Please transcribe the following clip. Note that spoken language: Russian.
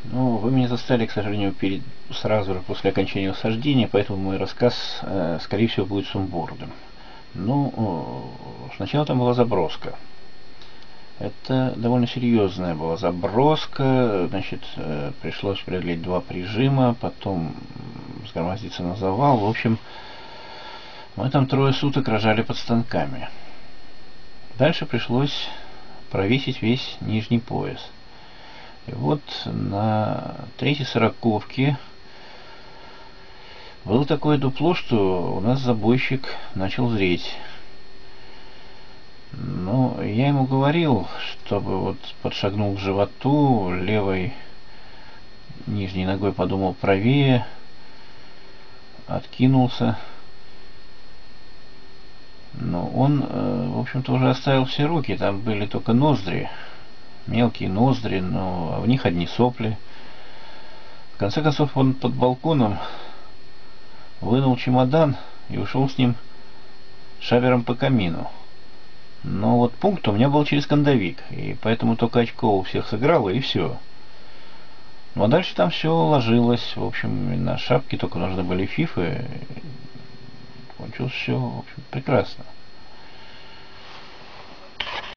Ну, вы меня застали, к сожалению, сразу же после окончания усаждения, поэтому мой рассказ, скорее всего, будет сумбурным. Ну, сначала там была заброска. Это довольно серьезная была заброска, значит, пришлось преодолеть 2 прижима, потом взгромоздиться на завал. В общем, мы там 3 суток рожали под станками. Дальше пришлось провесить весь нижний пояс. И вот на третьей сороковке было такое дупло, что у нас забойщик начал зреть. Ну, я ему говорил, чтобы вот подшагнул к животу, левой нижней ногой подумал правее, откинулся. Но он, в общем-то, уже оставил все руки, там были только ноздри, мелкие ноздри, но в них одни сопли. В конце концов, он под балконом вынул чемодан и ушел с ним шавером по камину. Но вот пункт у меня был через кондовик, и поэтому только очко у всех сыграло, и все. Ну а дальше там все ложилось, в общем, на шапке только нужны были фифы. Кончилось все, в общем, прекрасно.